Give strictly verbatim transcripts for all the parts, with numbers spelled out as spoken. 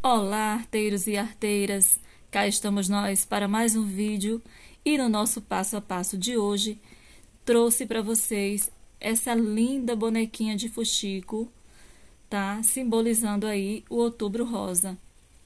Olá, arteiros e arteiras! Cá estamos nós para mais um vídeo e no nosso passo a passo de hoje trouxe para vocês essa linda bonequinha de fuxico, tá? Simbolizando aí o Outubro Rosa.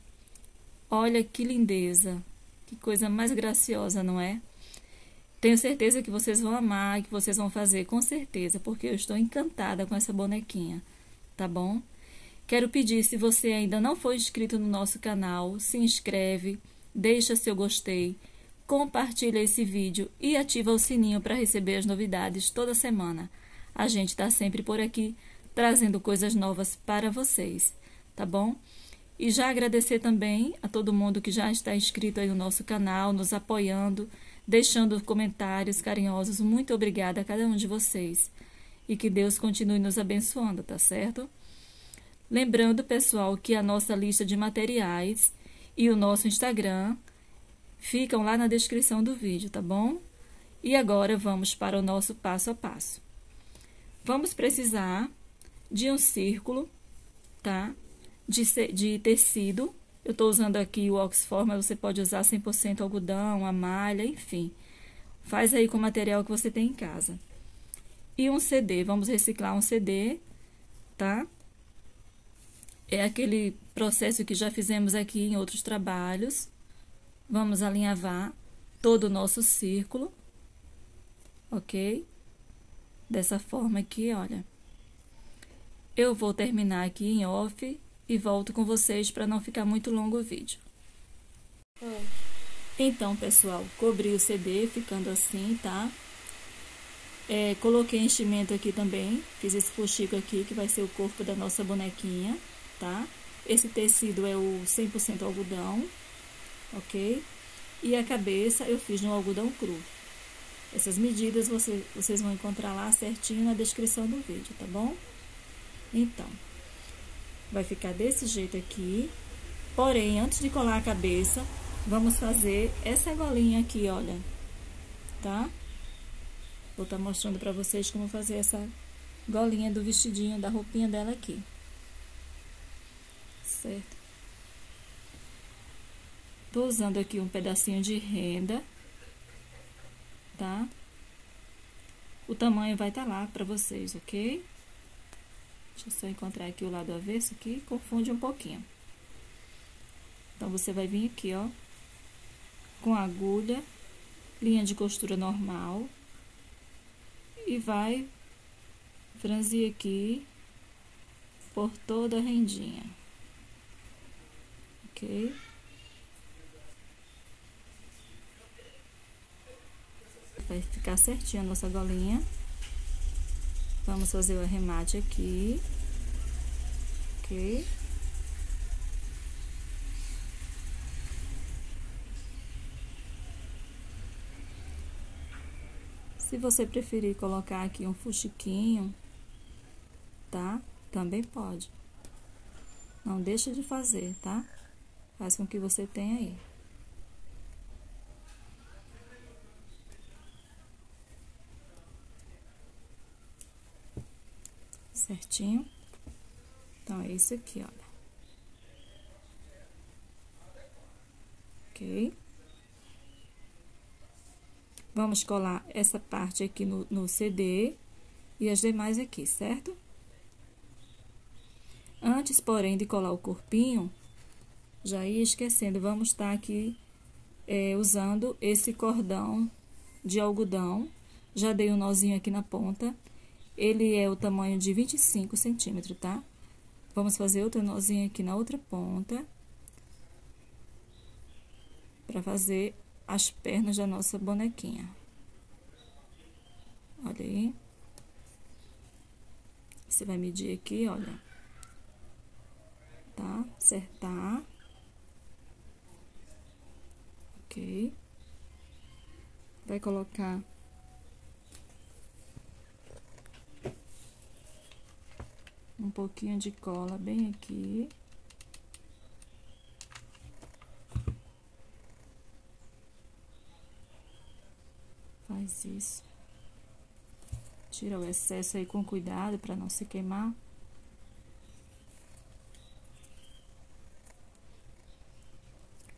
Olha que lindeza, que coisa mais graciosa, não é? Tenho certeza que vocês vão amar e que vocês vão fazer com certeza, porque eu estou encantada com essa bonequinha, tá bom? Quero pedir, se você ainda não for inscrito no nosso canal, se inscreve, deixa seu gostei, compartilha esse vídeo e ativa o sininho para receber as novidades toda semana. A gente está sempre por aqui, trazendo coisas novas para vocês, tá bom? E já agradecer também a todo mundo que já está inscrito aí no nosso canal, nos apoiando, deixando comentários carinhosos. Muito obrigada a cada um de vocês. E que Deus continue nos abençoando, tá certo? Lembrando, pessoal, que a nossa lista de materiais e o nosso Instagram ficam lá na descrição do vídeo, tá bom? E agora vamos para o nosso passo a passo. Vamos precisar de um círculo, tá? De, de tecido. Eu estou usando aqui o Oxford, mas você pode usar cem por cento algodão, a malha, enfim. Faz aí com o material que você tem em casa. E um C D, vamos reciclar um C D, tá? É aquele processo que já fizemos aqui em outros trabalhos. Vamos alinhavar todo o nosso círculo, ok? Dessa forma aqui, olha. Eu vou terminar aqui em off e volto com vocês para não ficar muito longo o vídeo. Hum. Então, pessoal, cobri o C D ficando assim, tá? É, coloquei enchimento aqui também, fiz esse fuxico aqui que vai ser o corpo da nossa bonequinha, tá? Esse tecido é o cem por cento algodão, ok? E a cabeça eu fiz no algodão cru. Essas medidas você, vocês vão encontrar lá certinho na descrição do vídeo, tá bom? Então, vai ficar desse jeito aqui. Porém, antes de colar a cabeça, vamos fazer essa golinha aqui, olha, tá? Vou estar mostrando pra vocês como fazer essa golinha do vestidinho, da roupinha dela aqui. Certo? Tô usando aqui um pedacinho de renda, tá? O tamanho vai estar lá pra vocês, ok? Deixa eu só encontrar aqui o lado avesso, que confunde um pouquinho. Então, você vai vir aqui, ó, com a agulha, linha de costura normal, e vai franzir aqui por toda a rendinha. Ok? Vai ficar certinho a nossa golinha. Vamos fazer o arremate aqui. Ok? Se você preferir colocar aqui um fuxiquinho, tá? Também pode. Não deixa de fazer, tá? Faz com que você tenha aí. Certinho? Então, é isso aqui, olha. Ok? Vamos colar essa parte aqui no, no C D e as demais aqui, certo? Antes, porém, de colar o corpinho, já ia esquecendo, vamos estar aqui é, usando esse cordão de algodão. Já dei um nozinho aqui na ponta. Ele é o tamanho de vinte e cinco centímetros, tá? Vamos fazer outro nozinho aqui na outra ponta, para fazer as pernas da nossa bonequinha. Olha aí. Você vai medir aqui, olha. Tá? Acertar. Ok. Vai colocar um pouquinho de cola bem aqui. Faz isso. Tira o excesso aí com cuidado para não se queimar.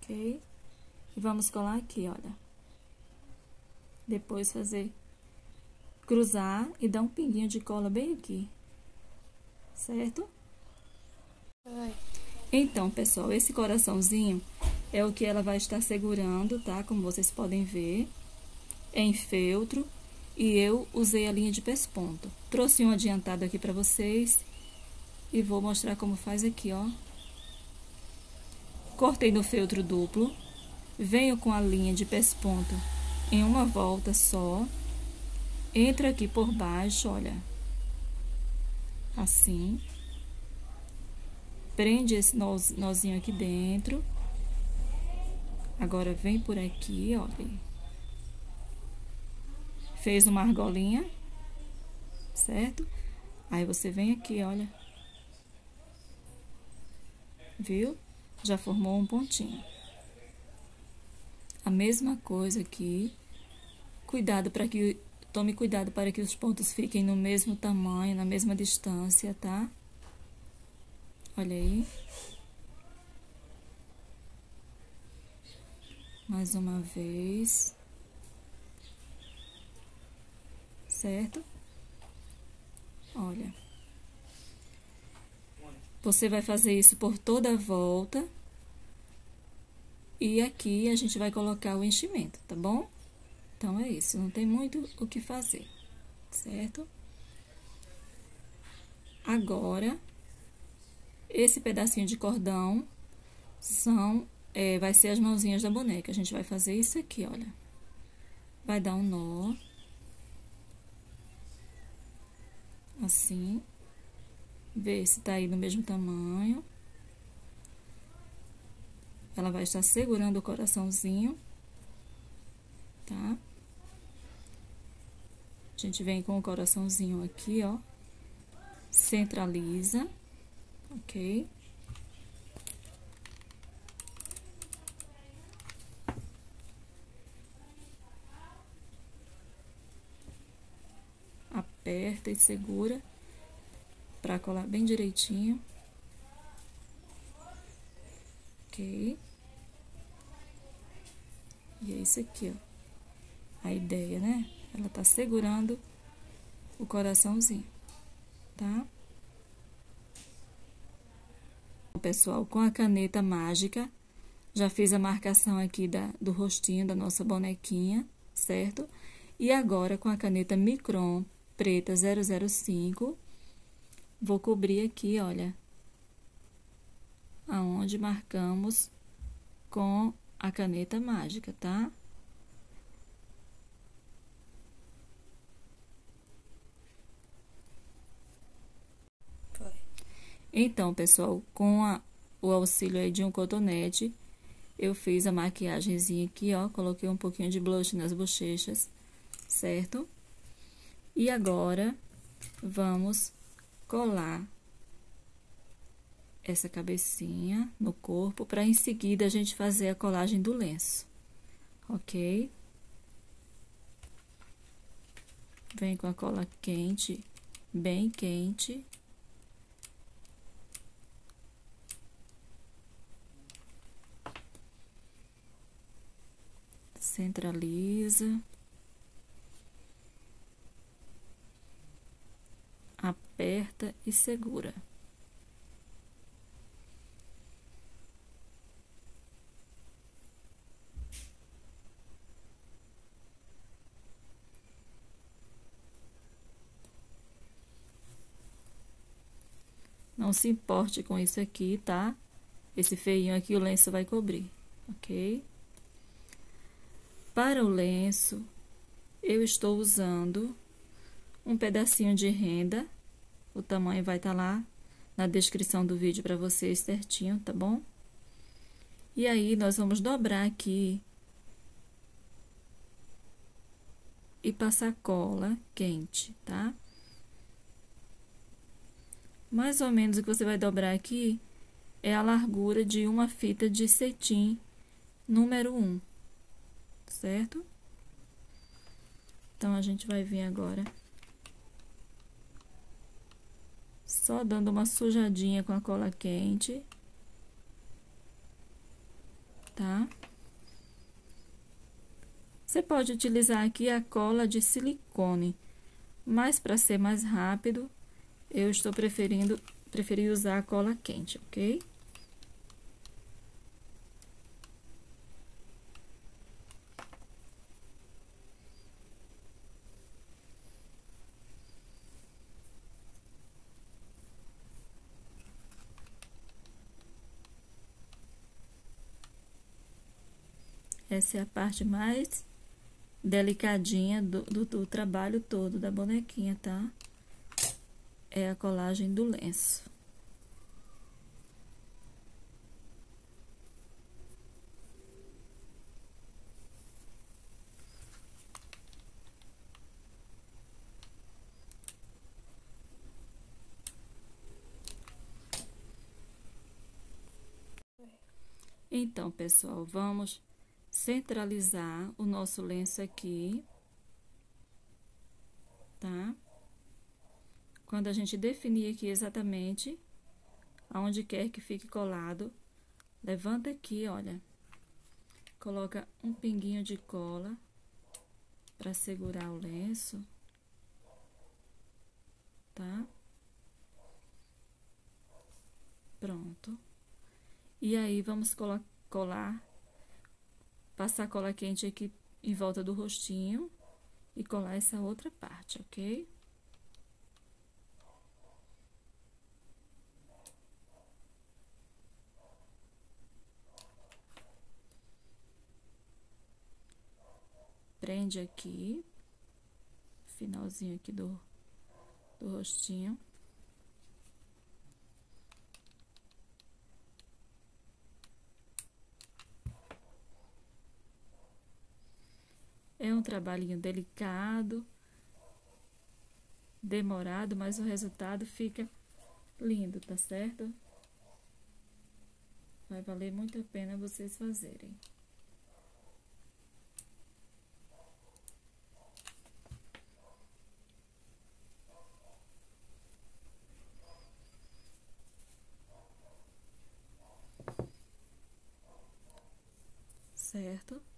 ok? E vamos colar aqui, olha. Depois fazer, cruzar e dar um pinguinho de cola bem aqui, certo? Vai. Então, pessoal, esse coraçãozinho é o que ela vai estar segurando, tá? Como vocês podem ver, é em feltro. E eu usei a linha de pesponto. Trouxe um adiantado aqui pra vocês e vou mostrar como faz aqui, ó. Cortei no feltro duplo, venho com a linha de pesponto em uma volta só, entra aqui por baixo, olha, assim, prende esse nozinho aqui dentro, agora vem por aqui, olha, fez uma argolinha, certo? Aí você vem aqui, olha, viu? Já formou um pontinho. A mesma coisa aqui, cuidado para que, tome cuidado para que os pontos fiquem no mesmo tamanho, na mesma distância, tá? Olha aí. Mais uma vez. Certo? Olha. Você vai fazer isso por toda a volta. E aqui a gente vai colocar o enchimento, tá bom? Então, é isso. Não tem muito o que fazer, certo? Agora, esse pedacinho de cordão são, é, vai ser as mãozinhas da boneca. A gente vai fazer isso aqui, olha. Vai dar um nó. Assim. Ver se tá aí do mesmo tamanho. Ela vai estar segurando o coraçãozinho, tá? A gente vem com o coraçãozinho aqui, ó. Centraliza, ok? Aperta e segura pra colar bem direitinho. Ok? E é isso aqui, ó. A ideia, né? Ela tá segurando o coraçãozinho, tá? Pessoal, com a caneta mágica, já fiz a marcação aqui da, do rostinho da nossa bonequinha, certo? E agora, com a caneta Micron preta zero zero cinco, vou cobrir aqui, olha, aonde marcamos com a caneta mágica, tá? Foi. Então, pessoal, com a, o auxílio aí de um cotonete, eu fiz a maquiagemzinha aqui, ó, coloquei um pouquinho de blush nas bochechas, certo? E agora, vamos colar essa cabecinha no corpo, para em seguida a gente fazer a colagem do lenço, ok? Vem com a cola quente, bem quente. Centraliza. Aperta e segura. Não se importe com isso aqui, tá? Esse feinho aqui o lenço vai cobrir, ok? Para o lenço, eu estou usando um pedacinho de renda. O tamanho vai estar lá na descrição do vídeo para vocês certinho, tá bom? E aí, nós vamos dobrar aqui e passar cola quente, tá? Mais ou menos o que você vai dobrar aqui é a largura de uma fita de cetim número um, certo? Então, a gente vai vir agora só dando uma sujadinha com a cola quente. tá? Você pode utilizar aqui a cola de silicone, mas para ser mais rápido, eu estou preferindo preferi usar a cola quente, ok? Essa é a parte mais delicadinha do, do, do trabalho todo da bonequinha, tá? É a colagem do lenço. Então, pessoal, vamos centralizar o nosso lenço aqui, tá? Quando a gente definir aqui exatamente aonde quer que fique colado, levanta aqui, olha, coloca um pinguinho de cola para segurar o lenço, tá? Pronto. E aí, vamos colar, passar cola quente aqui em volta do rostinho e colar essa outra parte, ok? Prende aqui, finalzinho aqui do, do rostinho. É um trabalhinho delicado, demorado, mas o resultado fica lindo, tá certo? Vai valer muito a pena vocês fazerem. Certo?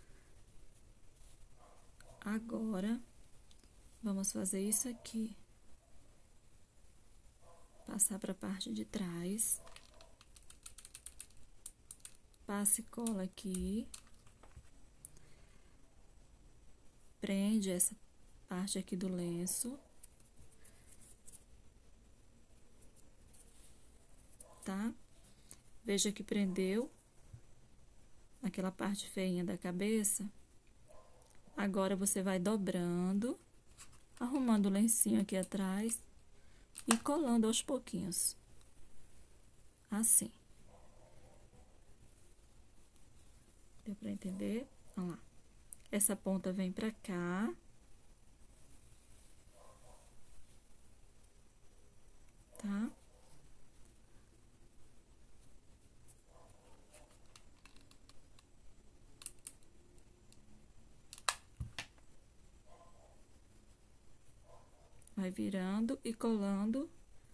Agora, vamos fazer isso aqui. Passar para a parte de trás. Passe cola aqui. Prende essa parte aqui do lenço. Tá? Veja que prendeu aquela parte feinha da cabeça. Agora, você vai dobrando, arrumando o lencinho aqui atrás e colando aos pouquinhos. Assim. Deu pra entender? Olha lá. Essa ponta vem pra cá. Tá? Vai virando e colando.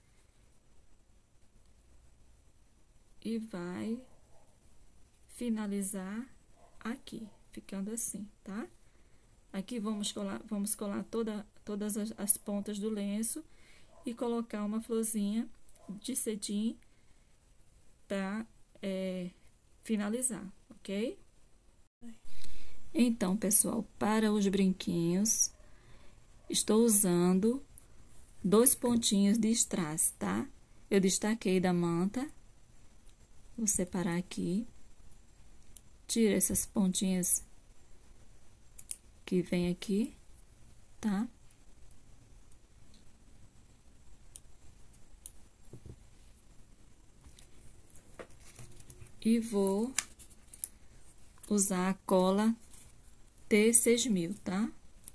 E vai finalizar aqui, ficando assim, tá? Aqui vamos colar, vamos colar toda, todas as, as pontas do lenço e colocar uma florzinha de cetim para é, finalizar, ok? Então, pessoal, para os brinquinhos, estou usando dois pontinhos de strass, tá? Eu destaquei da manta, vou separar aqui, tira essas pontinhas que vem aqui, tá? E vou usar a cola T seis mil, tá?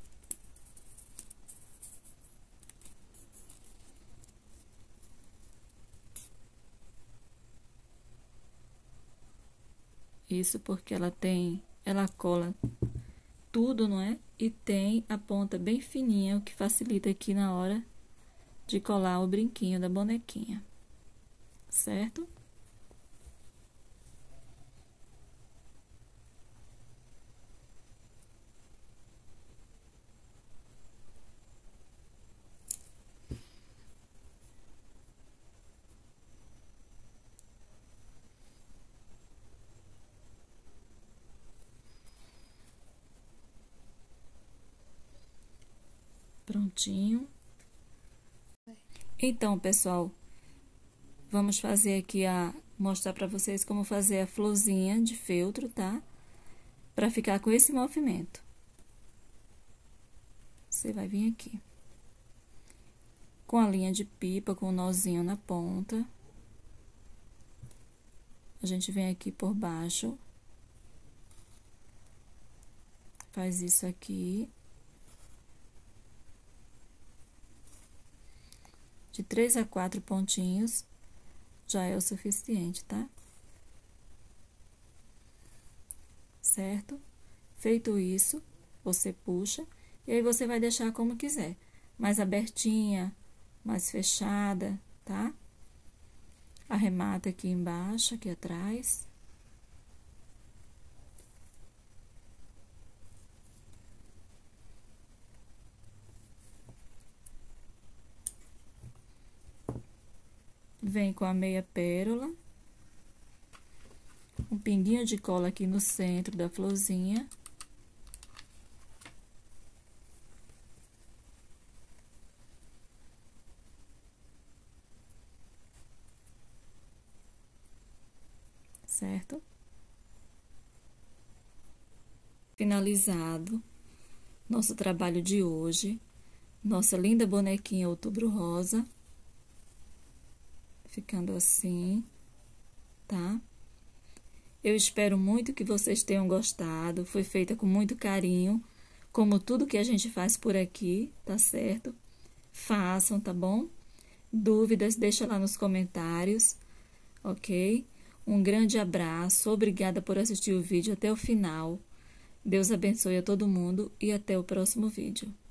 Isso porque ela tem, ela cola tudo, não é? E tem a ponta bem fininha, o que facilita aqui na hora de colar o brinquinho da bonequinha, certo? Prontinho. Então, pessoal, vamos fazer aqui a... mostrar para vocês como fazer a florzinha de feltro, tá? Para ficar com esse movimento. Você vai vir aqui. Com a linha de pipa, com o nozinho na ponta. A gente vem aqui por baixo. Faz isso aqui. De três a quatro pontinhos, já é o suficiente, tá? Certo? Feito isso, você puxa, e aí você vai deixar como quiser. Mais abertinha, mais fechada, tá? Arremata aqui embaixo, aqui atrás. Vem com a meia pérola, um pinguinho de cola aqui no centro da florzinha. Certo? Finalizado nosso trabalho de hoje, nossa linda bonequinha Outubro Rosa. Ficando assim, tá? Eu espero muito que vocês tenham gostado. Foi feita com muito carinho, como tudo que a gente faz por aqui, tá certo? Façam, tá bom? Dúvidas, deixa lá nos comentários, ok? Um grande abraço, obrigada por assistir o vídeo até o final. Deus abençoe a todo mundo e até o próximo vídeo.